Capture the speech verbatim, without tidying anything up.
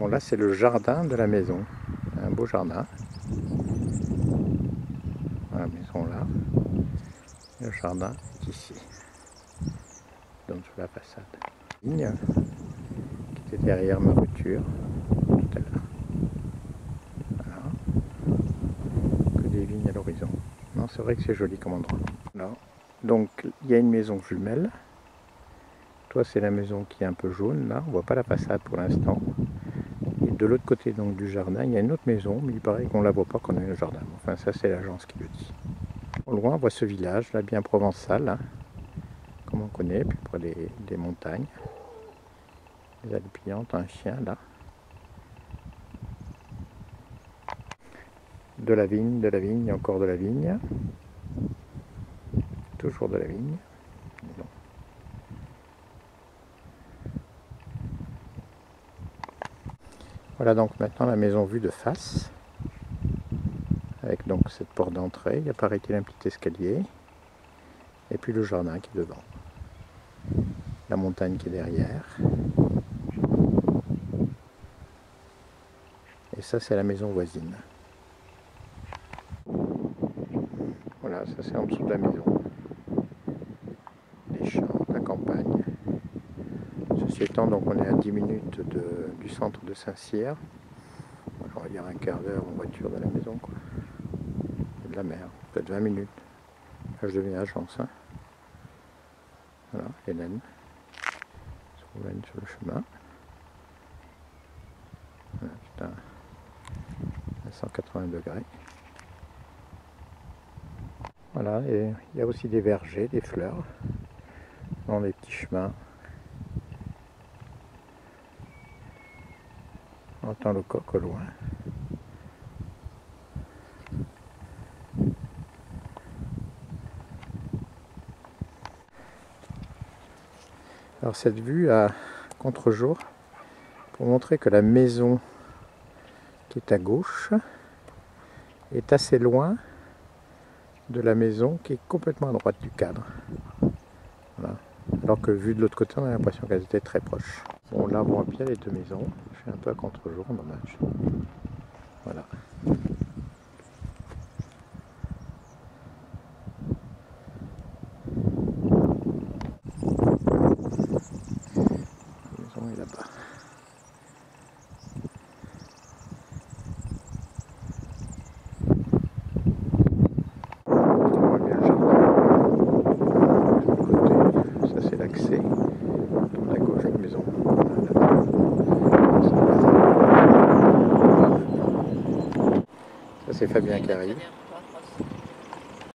Bon, là c'est le jardin de la maison, un beau jardin. La maison là, le jardin est ici, donc sur la façade. Ligne qui était derrière ma voiture tout à l'heure. Voilà. Que des vignes à l'horizon. Non, c'est vrai que c'est joli comme endroit. Voilà. Donc il y a une maison jumelle. Toi c'est la maison qui est un peu jaune là, on voit pas la façade pour l'instant. Et de l'autre côté donc du jardin, il y a une autre maison, mais il paraît qu'on la voit pas quand on est au jardin. Enfin ça c'est l'agence qui le dit. Au loin on voit ce village là bien provençal, hein, comme on connaît, puis près des, des montagnes. Les Alpillantes, un chien là. De la vigne, de la vigne, encore de la vigne. Toujours de la vigne. Bon. Voilà donc maintenant la maison vue de face. Avec donc cette porte d'entrée, il apparaît-il un petit escalier. Et puis le jardin qui est devant. La montagne qui est derrière. Et ça c'est la maison voisine. Voilà, ça c'est en dessous de la maison. Les champs, la campagne. Ceci étant, donc on est à dix minutes de, du centre de Saint-Cyr. On va dire un quart d'heure en voiture de la maison, quoi. Et de la mer, peut-être vingt minutes. Là, je deviens agence. Hein. Voilà, Hélène. Se promène sur le chemin. Voilà, c'est à cent quatre-vingts degrés. Voilà, et il y a aussi des vergers, des fleurs, dans les petits chemins. On entend le coq au loin. Alors cette vue à contre-jour, pour montrer que la maison qui est à gauche est assez loin de la maison qui est complètement à droite du cadre. Voilà. Alors que vu de l'autre côté, on a l'impression qu'elles étaient très proches. Bon, là on voit bien les deux maisons. Je fais un peu à contre-jour, dommage. Voilà. La maison est là-bas. Ça c'est l'accès. À la gauche de la maison. Ça c'est Fabien qui arrive.